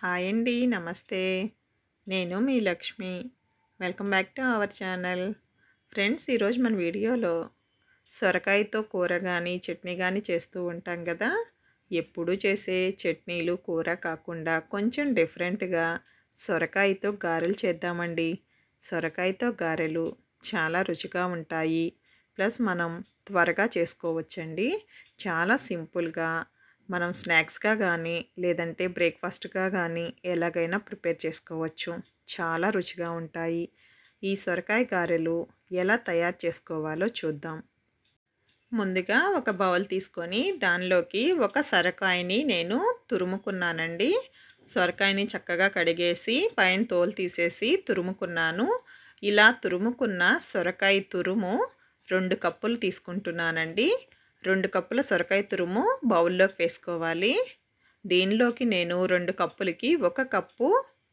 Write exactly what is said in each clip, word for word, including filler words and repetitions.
Hi అండి. నమస్తే. నేను మీ Lakshmi. Welcome back to our channel. Friends, ఈరోజు మన వీడియోలో సొరకాయతో కూర గానీ, చట్నీ గానీ చేస్తూ ఉంటాం కదా! ఎప్పుడూ చేసే చట్నీలు, కూర కాకుండా కొంచెం డిఫరెంట్‌గా సొరకాయతో గారెలు చేద్దామండి. సొరకాయతో గారెలు చాలా రుచిగా ఉంటాయి. ప్లస్ మనం త్వరగా చేసుకోవచ్చండి. చాలా సింపుల్‌గా మనం స్నాక్స్‌గా గానీ, లేదంటే బ్రేక్‌ఫాస్ట్‌గా గానీ ఎలాగైనా ప్రిపేర్ చేసుకోవచ్చు. చాలా రుచిగా ఉంటాయి. ఈ సొరకాయ గారెలు ఎలా తయారు చేసుకోవాలో చూద్దాం. ముందుగా ఒక బౌల్ తీసుకొని దానిలోకి ఒక సొరకాయని నేను తురుముకున్నానండి. సొరకాయని చక్కగా కడిగేసి పైన తోలు తీసేసి తురుముకున్నాను. ఇలా తురుముకున్న సొరకాయ తురుము రెండు కప్పులు తీసుకుంటున్నానండి. రెండు కప్పుల సొరకాయ తురుము బౌల్లోకి వేసుకోవాలి. దీనిలోకి నేను రెండు కప్పులకి ఒక కప్పు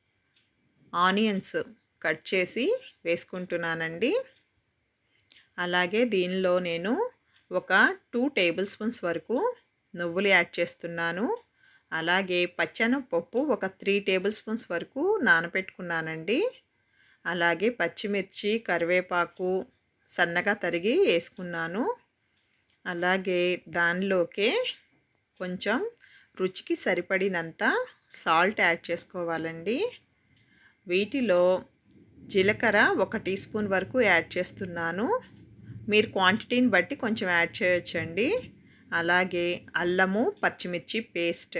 ఆనియన్స్ కట్ చేసి వేసుకుంటున్నానండి. అలాగే దీనిలో నేను ఒక టూ టేబుల్ స్పూన్స్ వరకు నువ్వులు యాడ్ చేస్తున్నాను. అలాగే పచ్చెనగపప్పు ఒక త్రీ టేబుల్ స్పూన్స్ వరకు నానబెట్టుకున్నానండి. అలాగే పచ్చిమిర్చి, కరివేపాకు సన్నగా తరిగి వేసుకున్నాను. అలాగే దానిలోకే కొంచెం రుచికి సరిపడినంత సాల్ట్ యాడ్ చేసుకోవాలండి. వీటిలో జీలకర్ర ఒక టీ స్పూన్ వరకు యాడ్ చేస్తున్నాను. మీరు క్వాంటిటీని బట్టి కొంచెం యాడ్ చేయొచ్చండి. అలాగే అల్లము, పచ్చిమిర్చి పేస్ట్,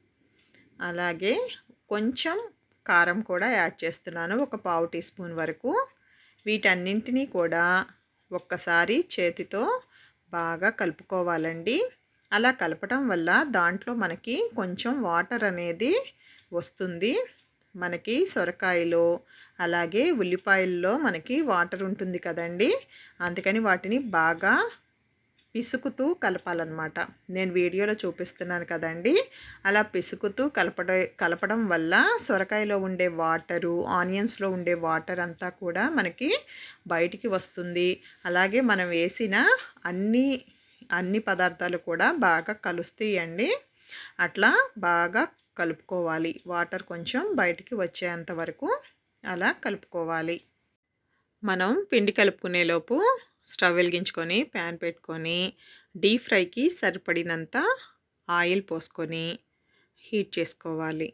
అలాగే కొంచెం కారం కూడా యాడ్ చేస్తున్నాను, ఒక పావు టీ స్పూన్ వరకు. వీటన్నింటినీ కూడా ఒక్కసారి చేతితో బాగా కలుపుకోవాలండి. అలా కలపడం వల్ల దాంట్లో మనకి కొంచెం వాటర్ అనేది వస్తుంది. మనకి సొరకాయలో అలాగే ఉల్లిపాయల్లో మనకి వాటర్ ఉంటుంది కదండి. అందుకని వాటిని బాగా పిసుకుతూ కలపాలన్నమాట. నేను వీడియోలో చూపిస్తున్నాను కదండి. అలా పిసుకుతూ కలపడ కలపడం వల్ల సొరకాయలో ఉండే వాటరు, ఆనియన్స్లో ఉండే వాటర్ అంతా కూడా మనకి బయటికి వస్తుంది. అలాగే మనం వేసిన అన్ని అన్ని పదార్థాలు కూడా బాగా కలుస్తాయండి. అట్లా బాగా కలుపుకోవాలి. వాటర్ కొంచెం బయటికి వచ్చేంత వరకు అలా కలుపుకోవాలి. మనం పిండి కలుపుకునేలోపు స్టవ్ వెలిగించుకొని ప్యాన్ పెట్టుకొని డీప్ ఫ్రైకి సరిపడినంత ఆయిల్ పోసుకొని హీట్ చేసుకోవాలి.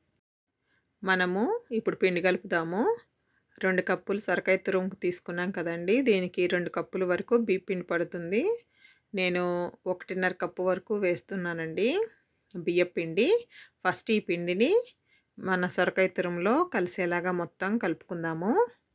మనము ఇప్పుడు పిండి కలుపుదాము. రెండు కప్పులు సొరకాయ తురుము తీసుకున్నాం కదండి. దీనికి రెండు కప్పుల వరకు బియ్యం పిండి పడుతుంది. నేను ఒకటిన్నర కప్పు వరకు వేస్తున్నానండి బియ్యం పిండి. ఫస్ట్ ఈ పిండిని మన సొరకాయ తురుములో కలిసేలాగా మొత్తం కలుపుకుందాము.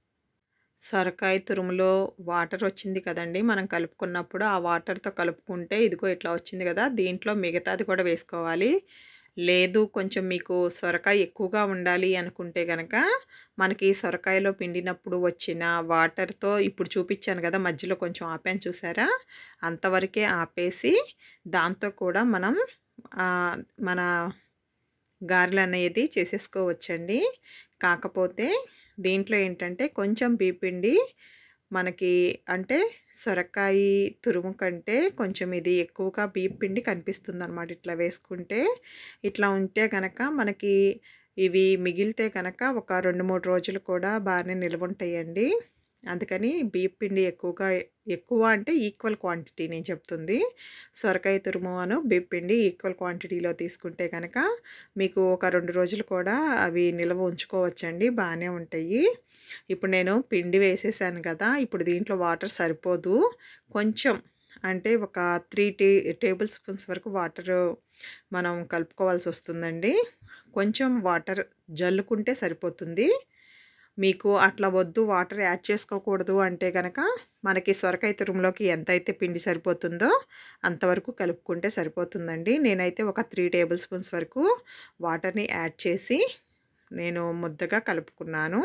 సొరకాయ తురుములో వాటర్ వచ్చింది కదండి మనం కలుపుకున్నప్పుడు. ఆ వాటర్తో కలుపుకుంటే ఇదిగో ఇట్లా వచ్చింది కదా. దీంట్లో మిగతాది కూడా వేసుకోవాలి. లేదు కొంచెం మీకు సొరకాయ ఎక్కువగా ఉండాలి అనుకుంటే కనుక మనకి సొరకాయలో పిండినప్పుడు వచ్చిన వాటర్తో ఇప్పుడు చూపించాను కదా, మధ్యలో కొంచెం ఆపాను చూసారా, అంతవరకే ఆపేసి దాంతో కూడా మనం మన గారెలు అనేది చేసేసుకోవచ్చండి. కాకపోతే దీంట్లో ఏంటంటే కొంచెం బియ్యం పిండి మనకి అంటే సొరకాయ తురుము కంటే కొంచెం ఇది ఎక్కువగా బియ్యం పిండి కనిపిస్తుంది అన్నమాట. ఇట్లా వేసుకుంటే ఇట్లా ఉంటే కనుక మనకి ఇవి మిగిలితే కనుక ఒక రెండు మూడు రోజులు కూడా బాగానే నిల్వ ఉంటాయండి. అందుకని బియ్యం పిండి ఎక్కువగా ఎక్కువ అంటే ఈక్వల్ క్వాంటిటీ నేను చెప్తుంది. సొరకాయ తురుము అను బియ్యం పిండి ఈక్వల్ క్వాంటిటీలో తీసుకుంటే కనుక మీకు ఒక రెండు రోజులు కూడా అవి నిల్వ ఉంచుకోవచ్చండి, బాగానే ఉంటాయి. ఇప్పుడు నేను పిండి వేసేసాను కదా. ఇప్పుడు దీంట్లో వాటర్ సరిపోదు. కొంచెం అంటే ఒక త్రీ టే టేబుల్ స్పూన్స్ వరకు వాటర్ మనం కలుపుకోవాల్సి వస్తుందండి. కొంచెం వాటర్ జల్లుకుంటే సరిపోతుంది. మీకు అట్లా వద్దు, వాటర్ యాడ్ చేసుకోకూడదు అంటే కనుక మనకి సొరకాయ తురుములోకి ఎంతైతే పిండి సరిపోతుందో అంతవరకు కలుపుకుంటే సరిపోతుందండి. నేనైతే ఒక త్రీ టేబుల్ స్పూన్స్ వరకు వాటర్ని యాడ్ చేసి నేను ముద్దగా కలుపుకున్నాను.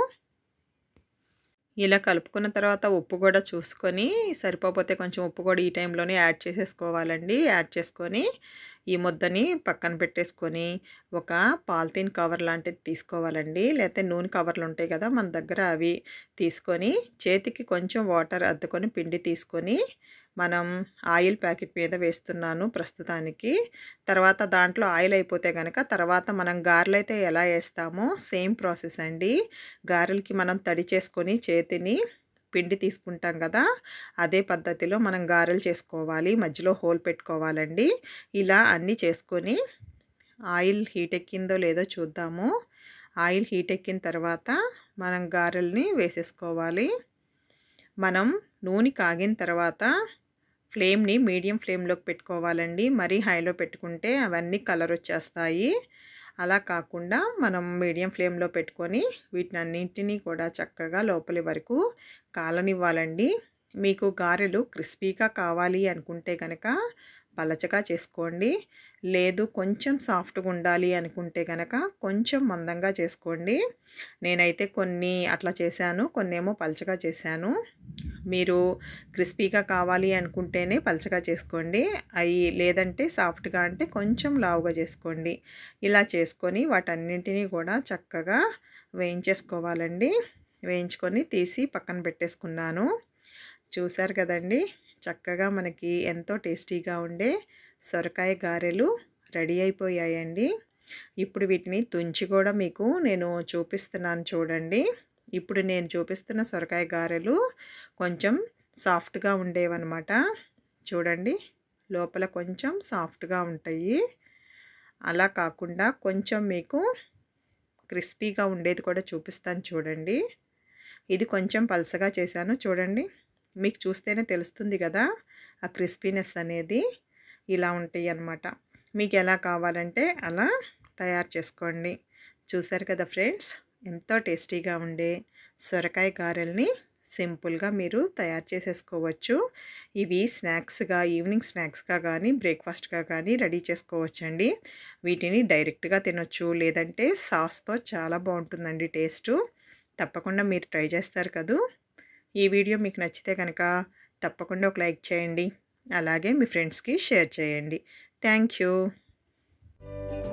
ఇలా కలుపుకున్న తర్వాత ఉప్పు కూడా చూసుకొని సరిపోతే కొంచెం ఉప్పు కూడా ఈ టైంలోనే యాడ్ చేసేసుకోవాలండి. యాడ్ చేసుకొని ఈ ముద్దని పక్కన పెట్టేసుకొని ఒక పాలిథీన్ కవర్ లాంటిది తీసుకోవాలండి. లేకపోతే నూనె కవర్లు ఉంటాయి కదా మన దగ్గర, అవి తీసుకొని చేతికి కొంచెం వాటర్ అద్దుకొని పిండి తీసుకొని మనం ఆయిల్ ప్యాకెట్ మీద వేస్తున్నాను ప్రస్తుతానికి. తర్వాత దాంట్లో ఆయిల్ అయిపోతే గనక తర్వాత మనం గారెలైతే ఎలా ఏస్తామో సేమ్ ప్రాసెస్ అండి. గారెలకి మనం తడి చేసుకొని చేతిని పిండి తీసుకుంటాం కదా! అదే పద్ధతిలో మనం గారెలు చేసుకోవాలి. మధ్యలో హోల్ పెట్టుకోవాలండి. ఇలా అన్నీ చేసుకొని ఆయిల్ హీట్ ఎక్కిందో లేదో చూద్దాము. ఆయిల్ హీట్ ఎక్కిన తర్వాత మనం గారెల్ని వేసేసుకోవాలి. మనం నూనె కాగిన తర్వాత ఫ్లేమ్‌ని మీడియం ఫ్లేమ్‌లోకి పెట్టుకోవాలండి. మరీ హైలో పెట్టుకుంటే అవన్నీ కలర్ వచ్చేస్తాయి. అలా కాకుండా మనం మీడియం ఫ్లేమ్‌లో పెట్టుకొని వీటన్నింటిని కూడా చక్కగా లోపలి వరకు కాలనివ్వాలండి. మీకు గారెలు క్రిస్పీగా కావాలి అనుకుంటే గనక పలచగా చేసుకోండి. లేదు కొంచెం సాఫ్ట్‌గా ఉండాలి అనుకుంటే గనక కొంచెం మందంగా చేసుకోండి. నేనైతే కొన్ని అట్లా చేశాను. కొన్నేమో పలచగా చేశాను. మీరు క్రిస్పీగా కావాలి అనుకుంటేనే పలచగా చేసుకోండి. అయి లేదంటే సాఫ్ట్‌గా అంటే కొంచెం లావుగా చేసుకోండి. ఇలా చేసుకొని వాటన్నింటినీ కూడా చక్కగా వేయించేసుకోవాలండి. వేయించుకొని తీసి పక్కన పెట్టేసుకున్నాను. చూసారు కదండీ! చక్కగా మనకి ఎంతో టేస్టీగా ఉండే సొరకాయ గారెలు రెడీ అయిపోయాయండి. ఇప్పుడు వీటిని తుంచి కూడా మీకు నేను చూపిస్తున్నాను చూడండి. ఇప్పుడు నేను చూపిస్తున్న సొరకాయ గారెలు కొంచెం సాఫ్ట్‌గా ఉండేవన్నమాట. చూడండి లోపల కొంచెం సాఫ్ట్‌గా ఉంటాయి. అలా కాకుండా కొంచెం మీకు క్రిస్పీగా ఉండేది కూడా చూపిస్తాను చూడండి. ఇది కొంచెం పలసగా చేశాను చూడండి. మీకు చూస్తేనే తెలుస్తుంది కదా! ఆ క్రిస్పీనెస్ అనేది ఇలా ఉంటాయి అన్నమాట. మీకు ఎలా కావాలంటే అలా తయారు చేసుకోండి. చూసారు కదా ఫ్రెండ్స్, ఎంతో టేస్టీగా ఉండే సొరకాయ గారెల్ని సింపుల్గా మీరు తయారు చేసేసుకోవచ్చు. ఇవి స్నాక్స్‌గా ఈవినింగ్ స్నాక్స్‌గా కానీ బ్రేక్‌ఫాస్ట్‌గా కానీ రెడీ చేసుకోవచ్చండి. వీటిని డైరెక్ట్‌గా తినొచ్చు, లేదంటే సాస్‌తో చాలా బాగుంటుందండి టేస్టు. తప్పకుండా మీరు ట్రై చేస్తారు కదూ! ఈ వీడియో మీకు నచ్చితే కనుక తప్పకుండా ఒక లైక్ చేయండి. అలాగే మీ ఫ్రెండ్స్‌కి షేర్ చేయండి. Thank you.